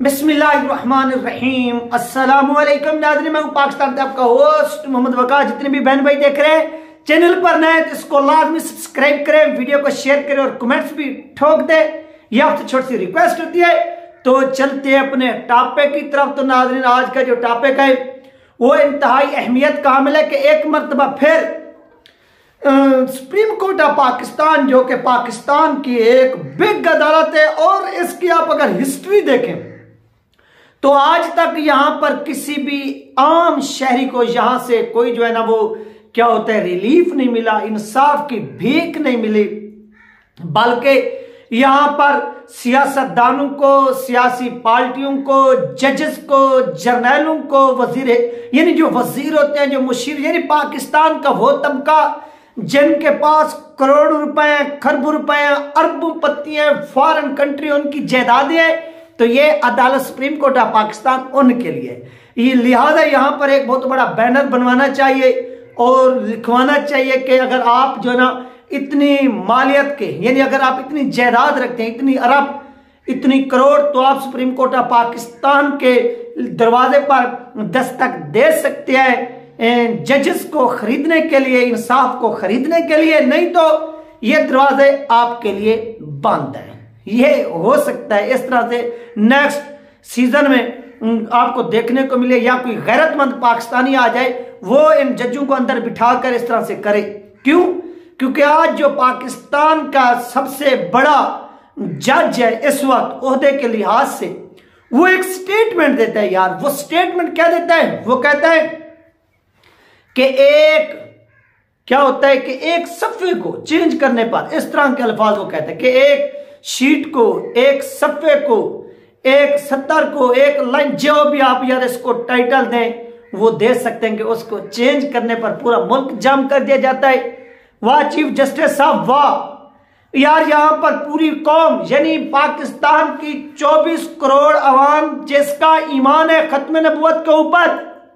बिस्मिल्लाहिर्रहमानिर्रहीम। अस्सलामुअलैकुम नाज़रीन, मैं पाकिस्तान से आपका होस्ट मोहम्मद वक़ार। जितने भी बहन भाई देख रहे हैं, चैनल पर नए तो इसको लाजमी सब्सक्राइब करें, वीडियो को शेयर करें और कमेंट्स भी ठोक दे। यह आपसे छोटी सी रिक्वेस्ट होती है। तो चलते हैं अपने टॉपिक की तरफ। तो नाज़रीन, आज का जो टॉपिक है वो इंतहाई अहमियत का हामिल है कि एक मरतबा फिर सुप्रीम कोर्ट ऑफ पाकिस्तान, जो कि पाकिस्तान की एक बिग अदालत है, और इसकी आप अगर हिस्ट्री देखें तो आज तक यहां पर किसी भी आम शहरी को यहां से कोई जो है ना वो क्या होता है रिलीफ नहीं मिला, इंसाफ की भीख नहीं मिली, बल्कि यहां पर सियासतदानों को, सियासी पार्टियों को, जजेस को, जर्नैलों को, वजीर यानी जो वजीर होते हैं, जो मुशीर, यानी पाकिस्तान का वो तबका जिनके पास करोड़ों रुपए, खरबों रुपए, अरबों पत्तियां, फॉरेन कंट्री उनकी जायदादें हैं, तो ये अदालत सुप्रीम कोर्ट ऑफ पाकिस्तान उनके लिए। ये लिहाजा यहां पर एक बहुत बड़ा बैनर बनवाना चाहिए और लिखवाना चाहिए कि अगर आप जो ना इतनी मालियत के, यानी अगर आप इतनी जायदाद रखते हैं, इतनी अरब, इतनी करोड़, तो आप सुप्रीम कोर्ट ऑफ पाकिस्तान के दरवाजे पर दस्तक दे सकते हैं जजेस को खरीदने के लिए, इंसाफ को खरीदने के लिए। नहीं तो ये दरवाजे आपके लिए बंद हैं। ये हो सकता है इस तरह से नेक्स्ट सीजन में आपको देखने को मिले, या कोई गैरतमंद पाकिस्तानी आ जाए, वो इन जजों को अंदर बिठाकर इस तरह से करे। क्यों? क्योंकि आज जो पाकिस्तान का सबसे बड़ा जज है इस वक्त ओहदे के लिहाज से, वो एक स्टेटमेंट देता है। यार वो स्टेटमेंट क्या देता है? वो कहता है कि एक क्या होता है कि एक सफ़े को चेंज करने पर, इस तरह के अल्फाज वो कहता है कि एक शीट को, एक सफ़े को, एक सत्तर को, एक लाइन, जो भी आप यार इसको टाइटल दें वो दे सकते हैं कि उसको चेंज करने पर पूरा मुल्क जाम कर दिया जाता है। वाह चीफ जस्टिस साहब, वाह यार, यहां पर पूरी कौम यानी पाकिस्तान की 24 करोड़ अवाम जिसका ईमान है खत्म नबूवत के ऊपर,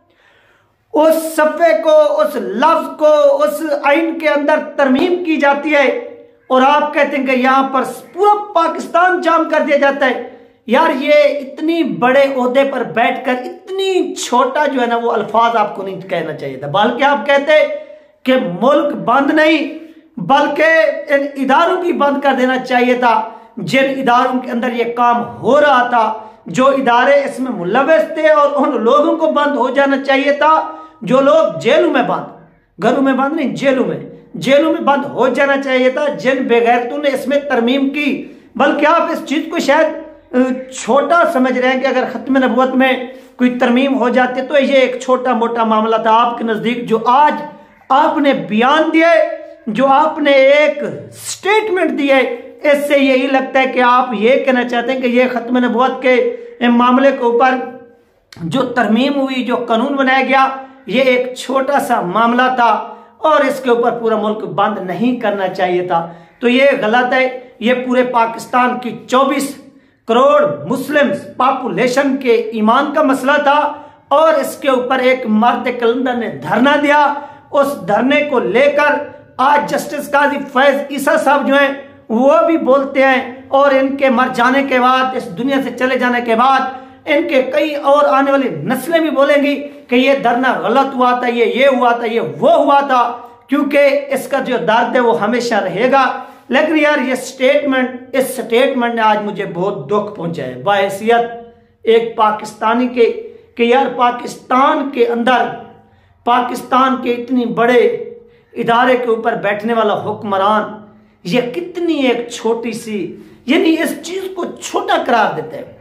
उस सफ़े को, उस लफ्ज को, उस आइन के अंदर तरमीम की जाती है, और आप कहते हैं कि यहां पर पूरा पाकिस्तान जाम कर दिया जाता है। यार ये इतनी बड़े ओहदे पर बैठकर इतनी छोटा जो है ना वो अल्फाज आपको नहीं कहना चाहिए था, बल्कि आप कहते कि मुल्क बंद नहीं बल्कि इन इदारों की बंद कर देना चाहिए था, जिन इदारों के अंदर ये काम हो रहा था, जो इदारे इसमें मुलव्वस थे, और उन लोगों को बंद हो जाना चाहिए था जो लोग जेलों में बंद, घरों में बंद नहीं, जेलों में बंद हो जाना चाहिए था, जिन बेगैरतों ने इसमें तरमीम की। बल्कि आप इस चीज को शायद छोटा समझ रहे हैं कि अगर खत्म नबूवत में कोई तरमीम हो जाती तो ये एक छोटा मोटा मामला था आपके नजदीक। जो आज आपने बयान दिए, जो आपने एक स्टेटमेंट दिया, इससे यही लगता है कि आप ये कहना चाहते हैं कि ये खत्म नबूवत के मामले के ऊपर जो तरमीम हुई, जो कानून बनाया गया, ये एक छोटा सा मामला था और इसके ऊपर पूरा मुल्क बंद नहीं करना चाहिए था। तो ये गलत है। ये पूरे पाकिस्तान की 24 करोड़ मुस्लिम पॉपुलेशन के ईमान का मसला था, और इसके ऊपर एक मर्द कलंदर ने धरना दिया। उस धरने को लेकर आज जस्टिस काजी फैज ईसा साहब जो हैं वो भी बोलते हैं, और इनके मर जाने के बाद, इस दुनिया से चले जाने के बाद, इनके कई और आने वाली नस्लें भी बोलेंगी कि ये धरना गलत हुआ था, ये हुआ था, ये वो हुआ था, क्योंकि इसका जो दर्द है वो हमेशा रहेगा। लेकिन यार ये स्टेटमेंट, इस स्टेटमेंट ने आज मुझे बहुत दुख पहुंचा है बाहैसियत एक पाकिस्तानी के, कि यार पाकिस्तान के अंदर, पाकिस्तान के इतनी बड़े इदारे के ऊपर बैठने वाला हुक्मरान ये कितनी एक छोटी सी, यानी इस चीज को छोटा करार देता है।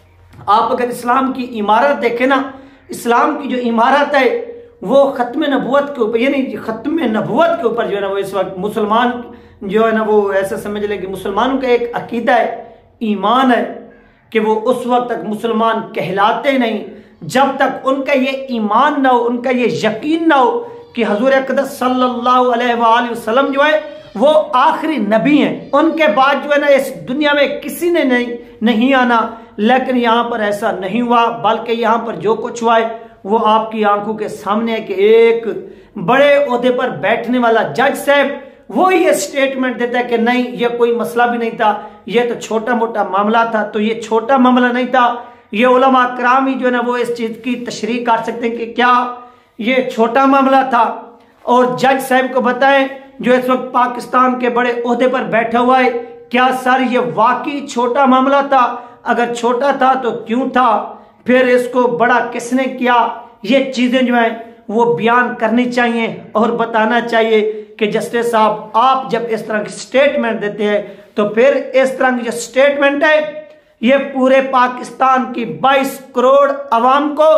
आप अगर इस्लाम की इमारत देखें ना, इस्लाम की जो इमारत है वो खत्म नबूवत के ऊपर, यानी खत्म नबूवत के ऊपर जो है ना वो इस वक्त मुसलमान जो है ना वो ऐसा समझ ले कि मुसलमानों का एक अकीदा है, ईमान है कि वो उस वक्त तक मुसलमान कहलाते नहीं जब तक उनका ये ईमान ना हो, उनका ये यकीन ना हो कि हुजूर अक़दस सल्लल्लाहु अलैहि वसल्लम जो है वो आखिरी नबी हैं, उनके बाद जो है ना इस दुनिया में किसी ने नहीं आना। लेकिन यहाँ पर ऐसा नहीं हुआ, बल्कि यहाँ पर जो कुछ हुआ है वो आपकी आंखों के सामने है कि एक बड़े ओहदे पर बैठने वाला जज साहब वो ये स्टेटमेंट देता है कि नहीं, ये कोई मसला भी नहीं था, ये तो छोटा मोटा मामला था। तो ये छोटा मामला नहीं था, ये उलमा कराम ही जो है ना वो इस चीज की तशरीह कर सकते हैं कि क्या ये छोटा मामला था। और जज साहब को बताएं जो इस वक्त पाकिस्तान के बड़े ओहदे पर बैठा हुआ है, क्या सर ये वाकई छोटा मामला था? अगर छोटा था तो क्यों था? फिर इसको बड़ा किसने किया? ये चीजें जो है वो बयान करनी चाहिए और बताना चाहिए कि जस्टिस साहब आप जब इस तरह की स्टेटमेंट देते हैं तो फिर इस तरह की जो स्टेटमेंट है ये पूरे पाकिस्तान की 22 करोड़ अवाम को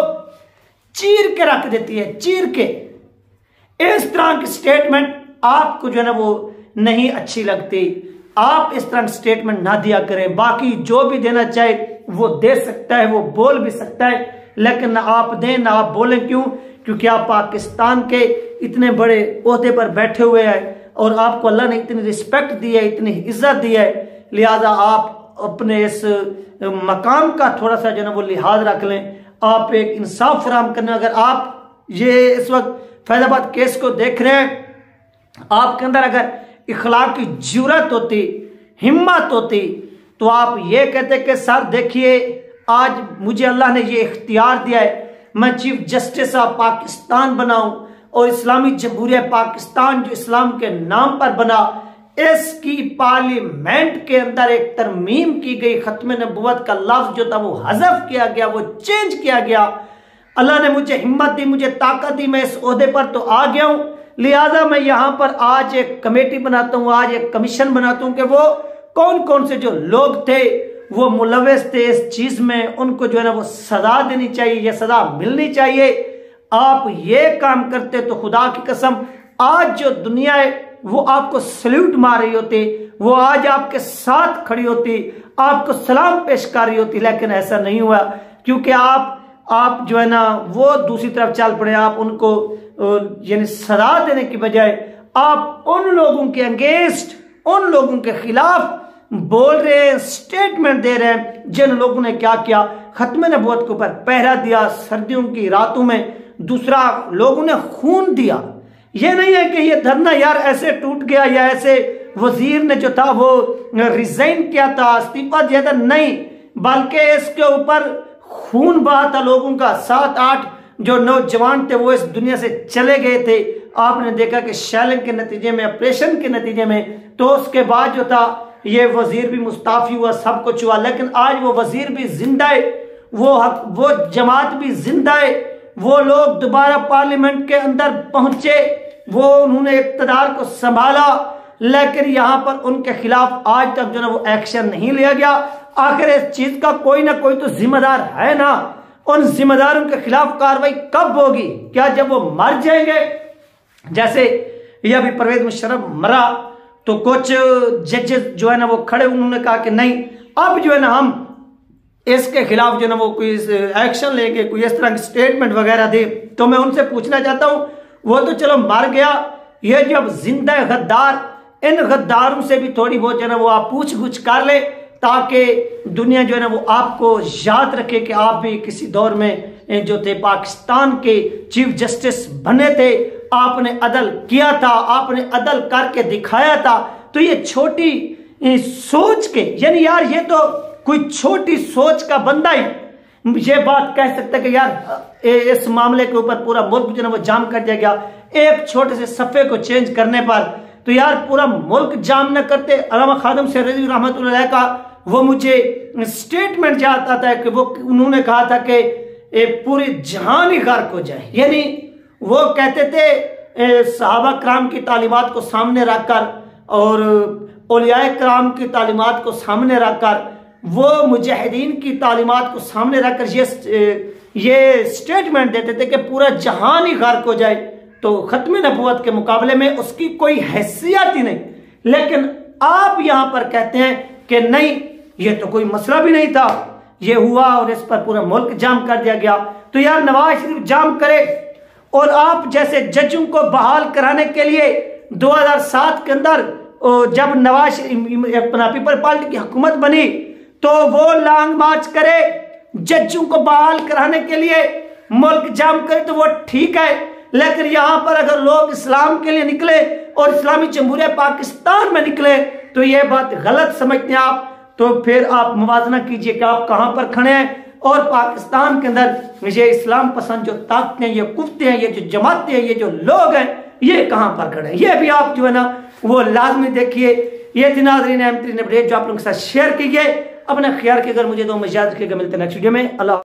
चीर के रख देती है, चीर के। इस तरह की स्टेटमेंट आपको जो है ना वो नहीं अच्छी लगती, आप इस तरह की स्टेटमेंट ना दिया करें। बाकी जो भी देना चाहे वो दे सकता है, वो बोल भी सकता है, लेकिन ना आप दें ना आप बोलें। क्यों? क्योंकि आप पाकिस्तान के इतने बड़े ओहदे पर बैठे हुए हैं और आपको अल्लाह ने इतनी रिस्पेक्ट दी है, इतनी इज्जत दी है, लिहाजा आप अपने इस मकाम का थोड़ा सा जो है वो लिहाज रख लें। आप एक इंसाफ फराहम करने, अगर आप ये इस वक्त फैजाबाद केस को देख रहे हैं, आपके अंदर अगर इखलाक की जुर्रत होती, हिम्मत होती, तो आप ये कहते कि सर देखिए आज मुझे अल्लाह ने ये इख्तियार दिया है, मैं चीफ जस्टिस ऑफ पाकिस्तान बनाऊं और इस्लामी जमहूरिया पाकिस्तान जो इस्लाम के नाम पर बना, इसकी पार्लियामेंट के अंदर एक तरमीम की गई, खत्म नबुव्वत का लफ्ज जो था वो हज़फ किया गया, वो चेंज किया गया। अल्लाह ने मुझे हिम्मत दी, मुझे ताकत दी, मैं इस ओहदे पर तो आ गया हूं, लिहाजा मैं यहां पर आज एक कमेटी बनाता हूं, आज एक कमीशन बनाता हूं कि वो कौन कौन से जो लोग थे वो मुलव्वस थे इस चीज में, उनको जो है ना वो सजा देनी चाहिए, ये सजा मिलनी चाहिए। आप ये काम करते तो खुदा की कसम आज जो दुनिया है वो आपको सल्यूट मार रही होती, वो आज आपके साथ खड़ी होती, आपको सलाम पेश कर रही होती, लेकिन ऐसा नहीं हुआ क्योंकि आप जो है ना वो दूसरी तरफ चल पड़े। आप उनको यानी सजा देने की बजाय आप उन लोगों के अगेंस्ट, उन लोगों के खिलाफ बोल रहे हैं, स्टेटमेंट दे रहे हैं जिन लोगों ने क्या किया, खत्म नबूवत के ऊपर पहरा दिया सर्दियों की रातों में, दूसरा लोगों ने खून दिया। ये नहीं है कि ये धरना यार ऐसे टूट गया या ऐसे वजीर ने जो था वो रिजाइन किया था, इस्तीफा दिया था, नहीं, बल्कि इसके ऊपर खून बहा था लोगों का। 7-8 जो नौजवान थे वो इस दुनिया से चले गए थे। आपने देखा कि शैलिंग के नतीजे में, ऑपरेशन के नतीजे में, तो उसके बाद जो था ये वजीर भी मुस्ताफी हुआ, सब कुछ हुआ, लेकिन आज वो वजीर भी जिंदा है, वो जमात भी जिंदा है, वो लोग दोबारा पार्लियामेंट के अंदर पहुंचे, वो उन्होंने इक़्तिदार को संभाला, लेकिन यहां पर उनके खिलाफ आज तक जो ना वो एक्शन नहीं लिया गया। आखिर इस चीज का कोई ना कोई तो जिम्मेदार है ना, उन जिम्मेदारों के खिलाफ कार्रवाई कब होगी? क्या जब वो मर जाएंगे? जैसे ये अभी परवेज मुशर्रफ मरा तो कुछ जजेस जो है ना वो खड़े, उन्होंने कहा कि नहीं अब जो है ना हम इसके खिलाफ जो है ना वो कोई एक्शन लेंगे, कोई इस तरह की स्टेटमेंट वगैरह दे। तो मैं उनसे पूछना चाहता हूं, वो तो चलो मर गया, ये जब जिंदा गद्दार, इन गद्दारों से भी थोड़ी बहुत जो है ना वो आप पूछ गुछ कर ले, ताकि दुनिया जो है ना वो आपको याद रखे कि आप भी किसी दौर में जो थे पाकिस्तान के चीफ जस्टिस बने थे, आपने अदल किया था, आपने अदल करके दिखाया था। तो ये छोटी सोच के, यानी यार ये तो कोई छोटी सोच का बंदा ही ये बात कह सकता है कि यार इस मामले के ऊपर पूरा मुल्क जो है वो जाम कर दिया गया, एक छोटे से सफ़े को चेंज करने पर। तो यार पूरा मुल्क जाम न करते। अल्लामा खादिम से रज़ी रहमतुल्लाह अलैह का वो मुझे स्टेटमेंट याद आता है कि वो उन्होंने कहा था कि पूरी जहान ही गर्क हो जाए, यानी वो कहते थे सहाबा कराम की तालीमात को सामने रखकर और औलियाए कराम की तालीमात को सामने रखकर, वो मुजाहिदीन की तालीमात को सामने रखकर ये स्टेटमेंट देते थे कि पूरा जहान ही गर्क हो जाए। तो खत्म नबूवत के मुकाबले में उसकी कोई हैसियत ही नहीं, लेकिन आप यहां पर कहते हैं कि नहीं ये तो कोई मसला भी नहीं था, ये हुआ और इस पर पूरा मुल्क जाम कर दिया गया। तो यार नवाज शरीफ जाम करे और आप जैसे जजों को बहाल कराने के लिए 2007 के अंदर जब नवाज पीपल पार्टी की हुकूमत बनी तो वो लॉन्ग मार्च करे, जजों को बहाल कराने के लिए मुल्क जाम करे, तो वो ठीक है। लेकिन यहां पर अगर लोग इस्लाम के लिए निकले और इस्लामी जमहूरिया पाकिस्तान में निकले तो ये बात गलत समझते हैं आप। तो फिर आप मुवाजना कीजिए कि आप कहां पर खड़े हैं और पाकिस्तान के अंदर ये इस्लाम पसंद जो ताकतें, ये कुफ्ते हैं, ये जो जमातें हैं, ये जो लोग हैं, ये कहां पर खड़े हैं, ये भी आप जो है ना वो लाजमी देखिए। ये थी नाज़रीन अहम तरीन अपडेट जो आप लोगों के साथ शेयर की गई। अपना ख्याल रखिएगा, मुझे दो इजाज़त रखिएगा, मिलते हैं नेक्स्ट वीडियो में। अल्लाह।